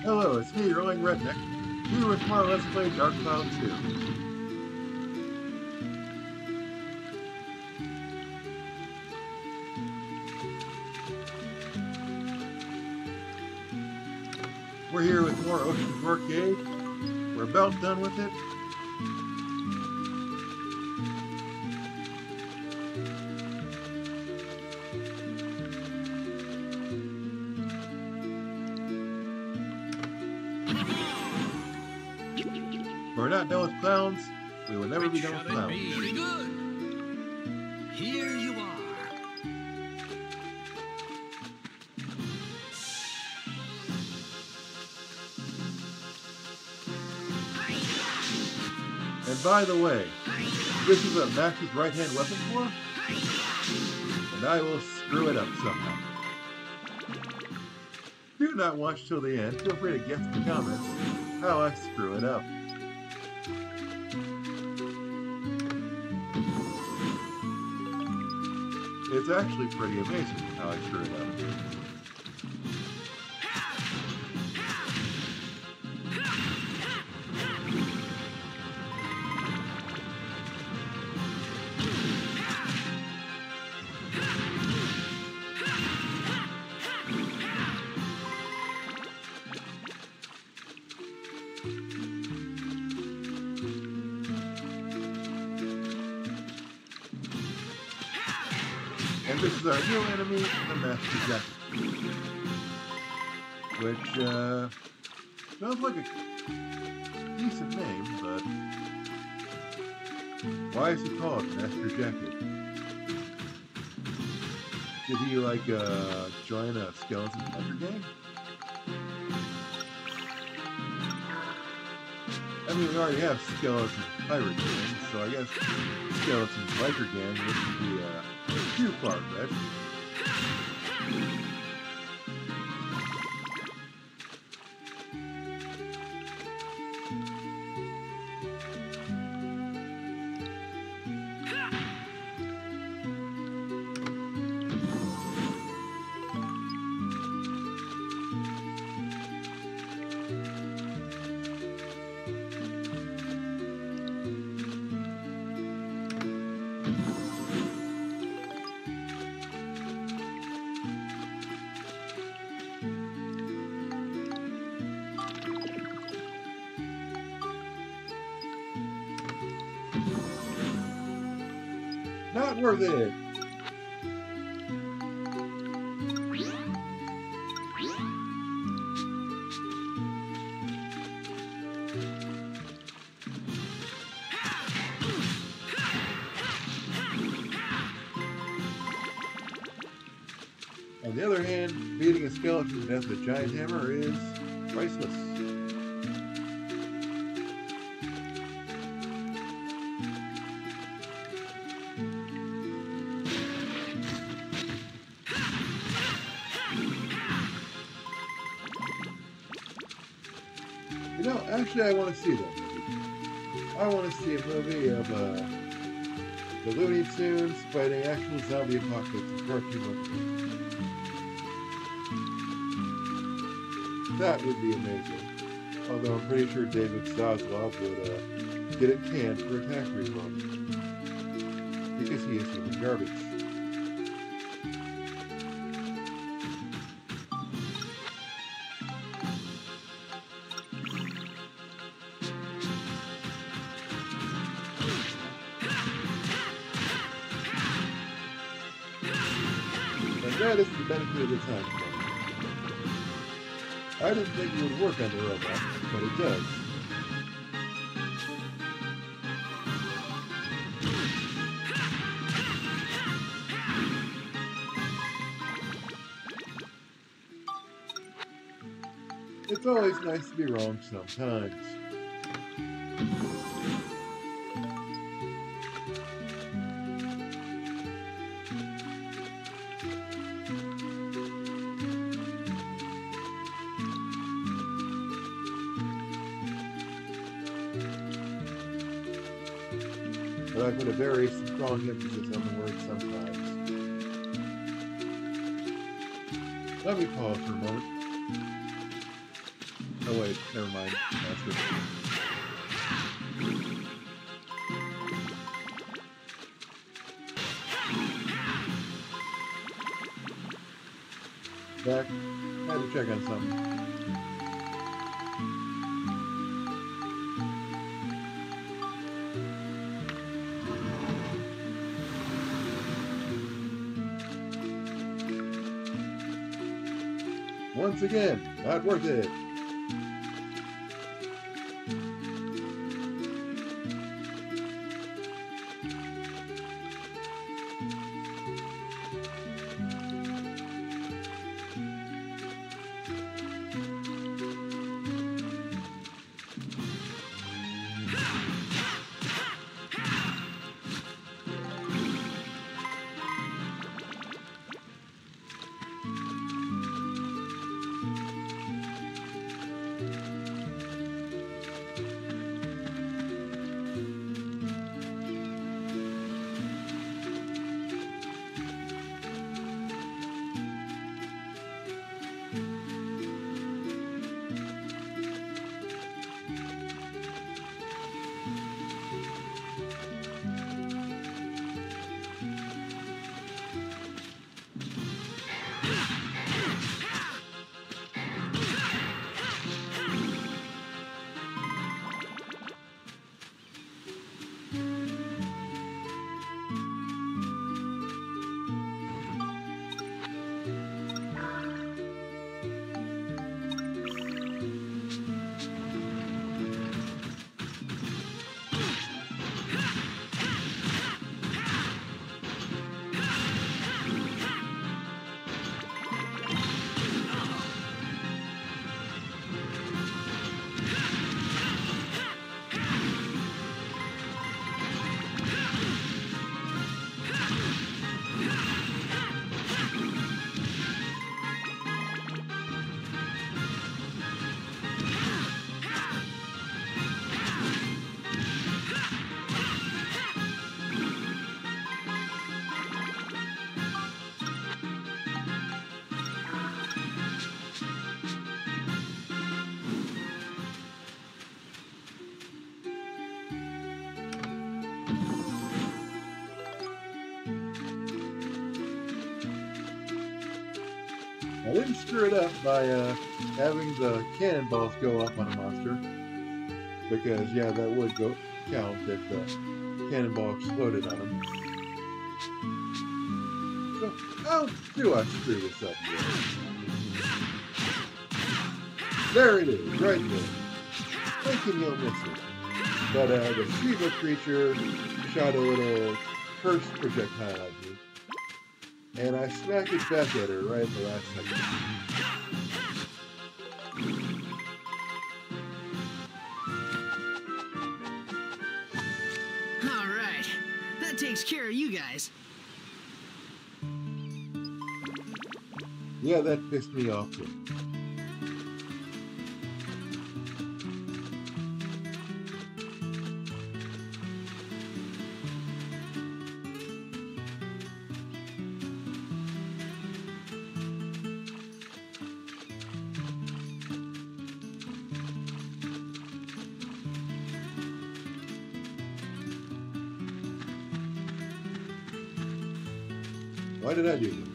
Hello, it's me, Rolling Redneck, here with more Let's Play Dark Cloud 2. We're here with more Ocean's Arcade. We're about done with it. We're not done with clowns. We will never be done with clowns. Very good. Here you are. And by the way, this is what Max's right-hand weapon for, and I will screw it up somehow. Do not watch till the end. Feel free to guess in the comments how I screw it up. It's actually pretty amazing how I screw it up. And this is our new enemy, the Master Jacket. Which, sounds like a decent name, but why is he called Master Jacket? Did he, like, join a skeleton hunter gang? I mean, we already have skeleton pirate gang, so I guess skeleton biker gang wouldn't be, too far-fetched. Not worth it. On the other hand, beating a skeleton to death with a giant hammer is priceless. You know, actually I want to see that movie. I want to see a movie of the Looney Tunes fighting actual zombie apocalypse in cartoon looking. That would be amazing. Although I'm pretty sure David Zaslav would get it canned for a tax refund. Because he is human garbage. That is the benefit of the time clock. I didn't think it would work on the robot, but it does. It's always nice to be wrong sometimes. But I put a very strong emphasis on the word sometimes. Let me pause for a moment. Oh wait, never mind. Master. Back. I had to check on something. Once again, not worth it. I didn't screw it up by having the cannonballs go up on a monster, because yeah, that would count if the cannonball exploded on him. So how do I screw this up here? There it is, right there. Thinking you'll miss it. But the Shiva creature shot a little curse projectile at me. And I smacked it back at her right at the last second. Alright, that takes care of you guys. Yeah, that pissed me off too. Why did I do that?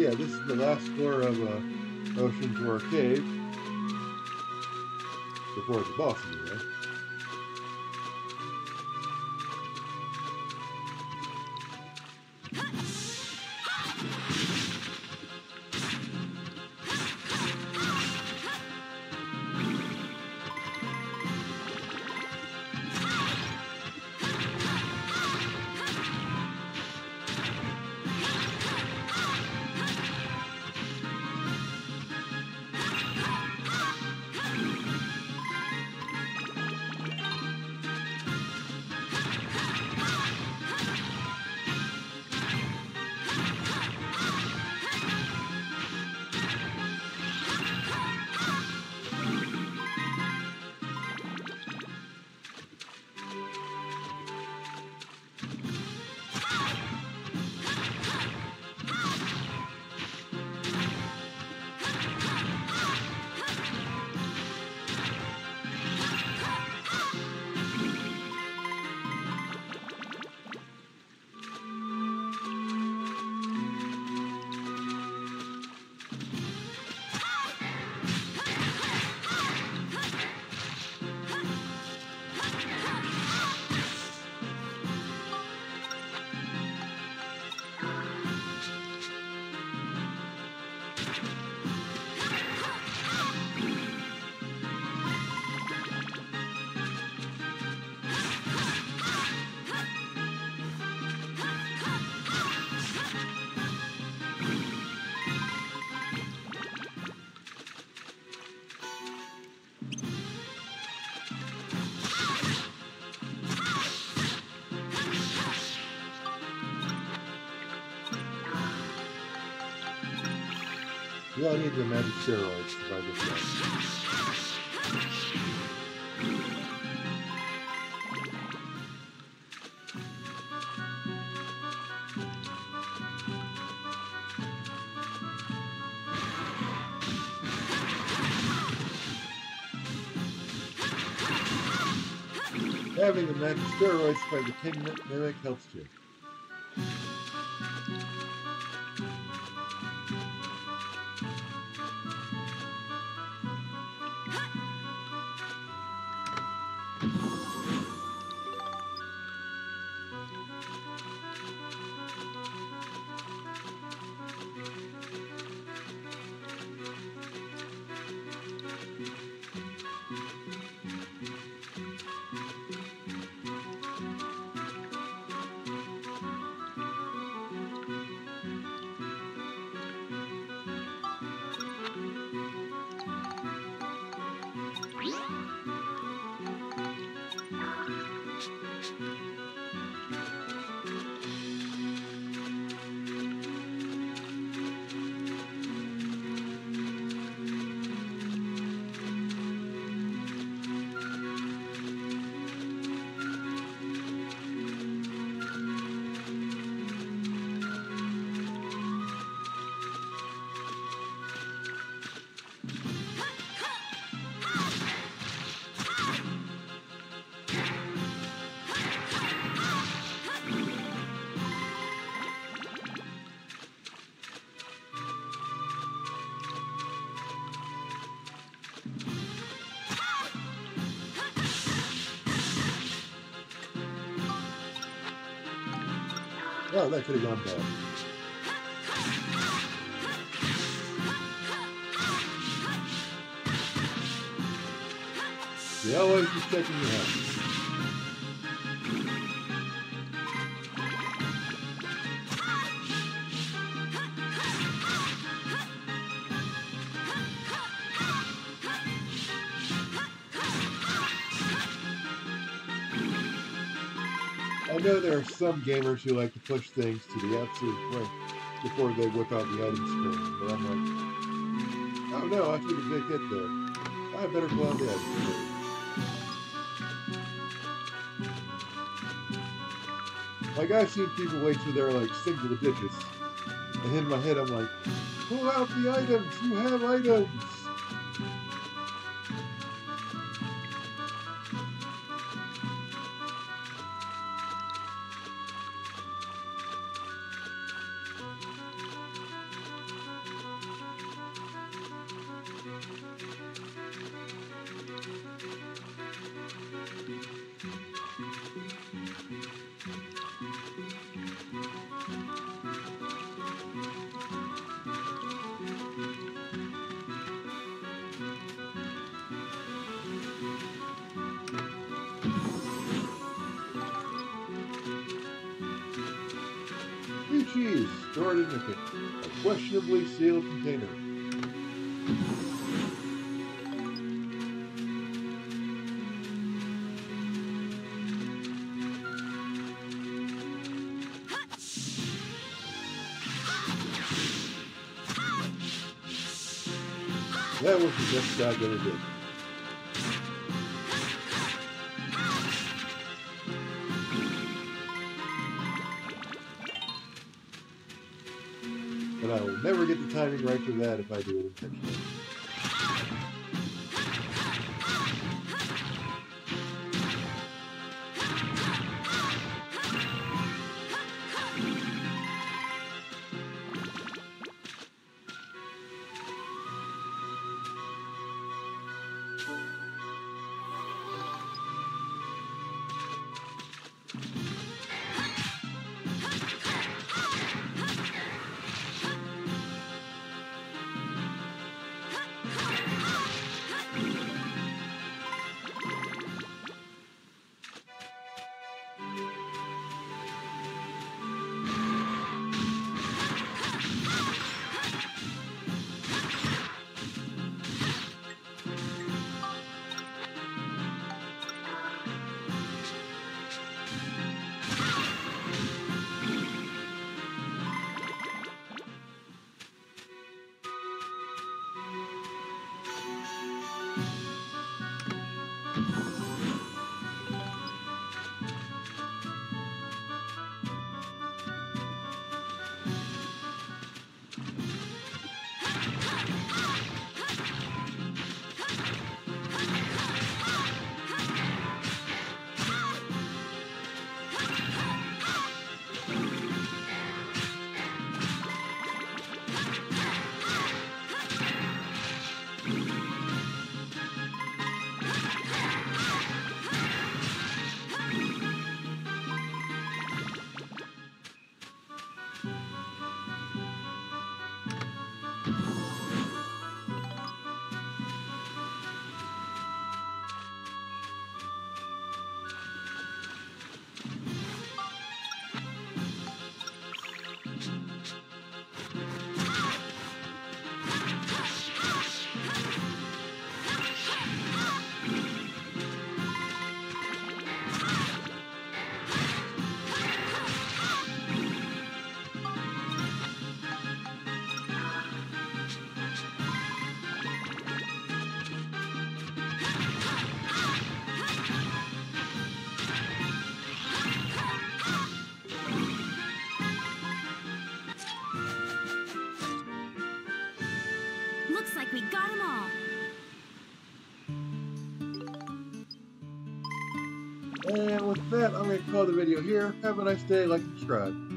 yeah, this is the last floor of Ocean's Roar Cave. Before the boss, anyway. You all need the magic steroids to find this guy. Having the magic steroids to fight the King Mimic helps too. Oh, that could have gone bad. They always be checking you out. I know there are some gamers who like to push things to the absolute brink before they whip out the item screen, but I'm like, oh no, I took a big hit there. I better pull out the item screen. Like, I've seen people wait till they're like single digits, and in my head I'm like, pull out the items, you have items! cheese stored in a questionably sealed container. That was the best job that I did. But I will never get the timing right for that if I do it intentionally. Looks like we got them all. And with that, I'm going to call the video here. Have a nice day, like and subscribe.